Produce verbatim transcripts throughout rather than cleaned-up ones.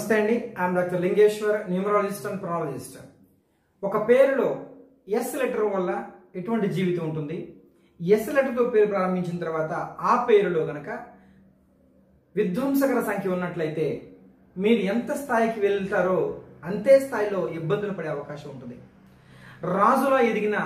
నమస్తే అండి. I'm doctor Lingeshwar, numerologist and ప్రొనాలజిస్ట్. ఒక పేరులో ఎస్ లెటర్ వల్ల ఎటువంటి జీవితం ఉంటుంది, ఎస్ లెటర్తో పేరు ప్రారంభించిన తర్వాత ఆ పేరులో గనక విధ్వంసకర సంఖ్య ఉన్నట్లయితే మీరు ఎంత స్థాయికి వెళ్తారో అంతే స్థాయిలో ఇబ్బందులు పడే అవకాశం ఉంటుంది. రాజులా ఎదిగిన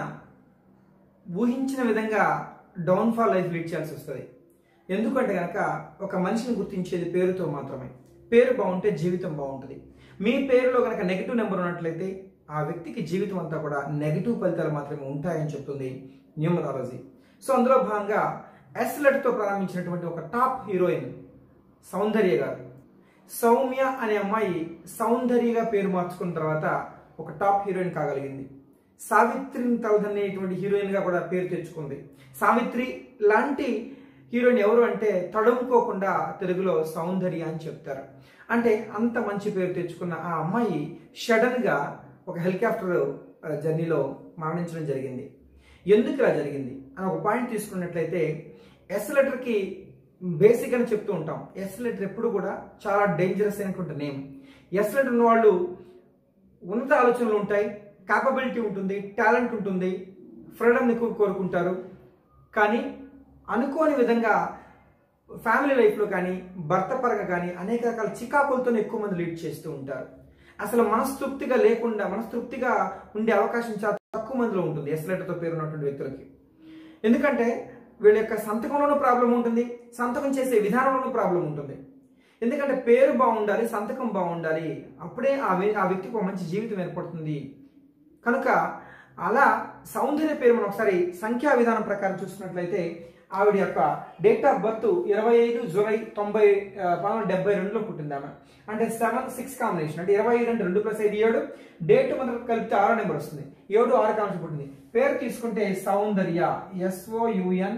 ఊహించిన విధంగా డౌన్ఫాల్ లైఫ్ లీడ్ చేయాల్సి వస్తుంది. ఎందుకంటే కనుక ఒక మనిషిని గుర్తించేది పేరుతో మాత్రమే. పేరు బాగుంటే జీవితం బాగుంటుంది. మీ పేరులో కనుక నెగిటివ్ నెంబర్ ఉన్నట్లయితే ఆ వ్యక్తికి జీవితం అంతా కూడా నెగిటివ్ ఫలితాలు మాత్రమే ఉంటాయని చెప్తుంది న్యూమరాలజీ. సో అందులో భాగంగా ఎస్ లెటర్తో ప్రారంభించినటువంటి ఒక టాప్ హీరోయిన్ సౌందర్య గారు. సౌమ్య అనే అమ్మాయి సౌందర్యగా పేరు మార్చుకున్న తర్వాత ఒక టాప్ హీరోయిన్ కాగలిగింది. సావిత్రిని తలదనేటువంటి హీరోయిన్ గా కూడా పేరు తెచ్చుకుంది. సావిత్రి లాంటి హీరోయిన్ ఎవరు అంటే తడుముకోకుండా తెలుగులో సౌందర్య అని చెప్తారు. అంటే అంత మంచి పేరు తెచ్చుకున్న ఆ అమ్మాయి సడన్ గా ఒక హెలికాప్టర్ జర్నీలో మరణించడం జరిగింది. ఎందుకు ఇలా జరిగింది అని ఒక పాయింట్ తీసుకున్నట్లయితే, ఎస్ లెటర్కి బేసిక్ అని చెప్తూ ఉంటాం. ఎస్ లెటర్ ఎప్పుడు కూడా చాలా డేంజరస్ అయినటువంటి నేమ్. ఎస్ లెటర్ ఉన్న వాళ్ళు ఉన్నత ఆలోచనలు ఉంటాయి, కాపబిలిటీ ఉంటుంది, టాలెంట్ ఉంటుంది, ఫ్రీడమ్ ఎక్కువ కోరుకుంటారు. కానీ అనుకోని విధంగా ఫ్యామిలీ లైఫ్లో కానీ భర్త పరంగా కానీ అనేక రకాల చికాకులతో ఎక్కువ మంది లీడ్ చేస్తూ ఉంటారు. అసలు మనస్తృప్తిగా లేకుండా మనస్తృప్తిగా ఉండే అవకాశం చాలా తక్కువ మందిలో ఉంటుంది ఎస్ లెటర్తో పేరు ఉన్నటువంటి వ్యక్తులకి. ఎందుకంటే వీళ్ళ యొక్క సంతకంలోనూ ప్రాబ్లం ఉంటుంది, సంతకం చేసే విధానంలోనూ ప్రాబ్లం ఉంటుంది. ఎందుకంటే పేరు బాగుండాలి, సంతకం బాగుండాలి, అప్పుడే ఆ ఆ వ్యక్తికి ఒక మంచి జీవితం ఏర్పడుతుంది. కనుక అలా సౌందర్య పేరు మనం ఒకసారి సంఖ్యా విధానం ప్రకారం చూసుకున్నట్లయితే ఆవిడ యొక్క డేట్ ఆఫ్ బర్త్ ఇరవై ఐదు జూలై తొంభై పంతొమ్మిది డెబ్బై రెండులో పుట్టింది ఆమె. అంటే సెవెన్ సిక్స్ కాంబినేషన్. అంటే ఇరవై ఐదు అంటే రెండు ప్లస్ ఐదు ఏడు, డేట్ మనం కలిపితే ఆరో నెంబర్ వస్తుంది. ఏడు ఆరు కాంబినేషన్ పుట్టింది. పేరు తీసుకుంటే సౌందర్య, ఎస్ఓయుఎన్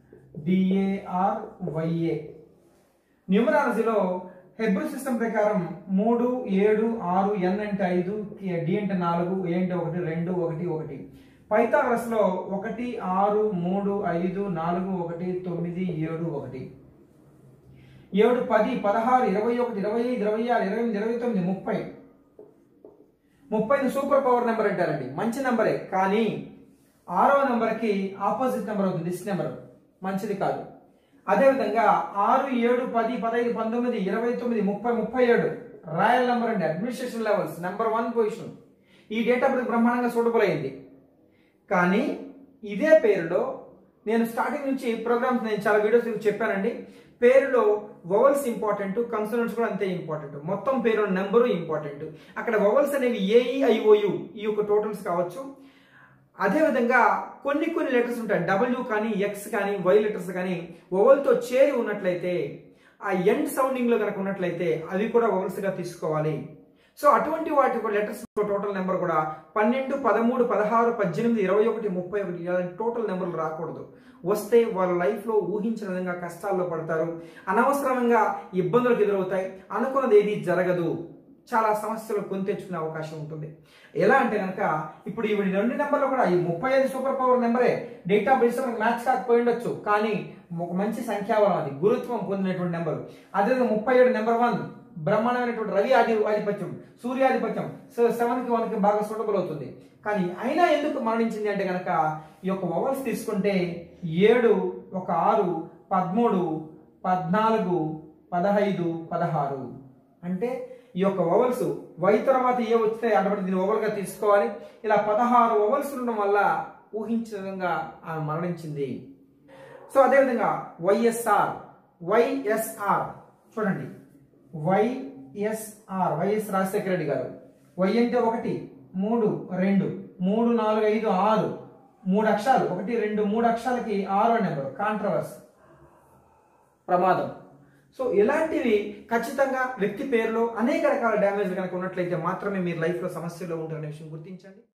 డిఏఆర్ వైఏ. న్యూమరాలజీలో హెబ్రూ సిస్టమ్ ప్రకారం మూడు ఏడు ఆరు, ఎన్ అంటే ఐదు, డి అంటే నాలుగు, ఏ అంటే ఒకటి, రెండు ఒకటి ఒకటి. పైథాగరస్ లో ఒకటి ఆరు మూడు ఐదు నాలుగు ఒకటి తొమ్మిది ఏడు ఒకటి, ఏడు పది పదహారు ఇరవై ఒకటి ఇరవై ఐదు ఇరవై ఆరు ఇరవై ఎనిమిది ఇరవై తొమ్మిది ముప్పై. ముప్పై సూపర్ పవర్ నెంబర్ అంటారండి, మంచి నెంబరే. కానీ ఆరో నెంబర్కి ఆపోజిట్ నెంబర్ అవుతుంది, దిస్ నెంబర్ మంచిది కాదు. అదేవిధంగా ఆరు ఏడు పది పదహైదు పంతొమ్మిది ఇరవై తొమ్మిది ముప్పై ముప్పై ఏడు రాయల్ నెంబర్ అండి, administration levels number one position. ఈ డేట్ ఆఫ్ బర్త్ బ్రహ్మాండంగా సూటబుల్ అయింది. కానీ ఇదే పేరులో నేను స్టార్టింగ్ నుంచి ప్రోగ్రామ్స్ నేను చాలా వీడియోస్ చెప్పానండి. పేరులో వవల్స్ ఇంపార్టెంట్, కన్సోనెంట్స్ కూడా అంతే ఇంపార్టెంట్. మొత్తం పేరు నెంబరు ఇంపార్టెంట్. అక్కడ వవల్స్ అనేవి ఏఈఐఓయు ఈ యొక్క టోటల్స్ కావచ్చు. అదేవిధంగా కొన్ని కొన్ని లెటర్స్ ఉంటాయి, డబ్ల్యూ కానీ ఎక్స్ కానీ వై లెటర్స్ కానీ వవల్తో చేరి ఉన్నట్లయితే, ఆ ఎండ్ సౌండింగ్ లో కనుక ఉన్నట్లయితే అవి కూడా వవల్స్ గా తీసుకోవాలి. సో అటువంటి వాటి లెటర్స్ టోటల్ నెంబర్ కూడా పన్నెండు పదమూడు పదహారు పద్దెనిమిది ఇరవై ఒకటి ముప్పై ఒకటి ఇలాంటి టోటల్ నెంబర్లు రాకూడదు. వస్తే వాళ్ళ లైఫ్ లో ఊహించిన విధంగా కష్టాల్లో పడతారు, అనవసరంగా ఇబ్బందులకు ఎదురవుతాయి, అనుకున్నది ఏది జరగదు, చాలా సమస్యలు కొని తెచ్చుకునే అవకాశం ఉంటుంది. ఎలా అంటే కనుక ఇప్పుడు ఈ రెండు నెంబర్లు కూడా ఈ ముప్పై ఐదు సూపర్ పవర్ నెంబరే, డేట్ ఆఫ్ బర్త్ మ్యాచ్ కాకపోయి ఉండొచ్చు, కానీ ఒక మంచి సంఖ్యాబలం, అది గురుత్వం పొందినటువంటి నెంబర్. అదేవిధంగా ముప్పై ఏడు నెంబర్ వన్ బ్రహ్మాండమైనటువంటి రవి ఆది ఆధిపత్యం, సూర్యాధిపత్యం, సో సెవెన్ కి వన్ కి బాగా సూటబుల్ అవుతుంది. కానీ అయినా ఎందుకు మరణించింది అంటే కనుక ఈ యొక్క వవల్స్ తీసుకుంటే ఏడు, ఒక ఆరు, పదమూడు, పద్నాలుగు, పదహైదు, పదహారు. అంటే ఈ యొక్క వవల్స్ వై తర్వాత ఏ వస్తే అటువంటి దీన్ని వవల్ గా తీసుకోవాలి. ఇలా పదహారు వవల్స్ ఉండడం వల్ల ఊహించిన విధంగా ఆమె మరణించింది. సో అదేవిధంగా వైఎస్ఆర్, వైఎస్ఆర్ చూడండి, వైఎస్ఆర్ వైఎస్ రాజశేఖర రెడ్డి గారు. వై అంటే ఒకటి మూడు రెండు మూడు నాలుగు ఐదు ఆరు, మూడు అక్షరాలు, ఒకటి రెండు మూడు అక్షరాలకి ఆరో నెంబర్, కాంట్రవర్స్, ప్రమాదం. సో ఇలాంటివి ఖచ్చితంగా వ్యక్తి పేరులో అనేక రకాల డ్యామేజ్ కనుక ఉన్నట్లయితే మాత్రమే మీరు లైఫ్లో సమస్యలో ఉంటారనే విషయం గుర్తించండి.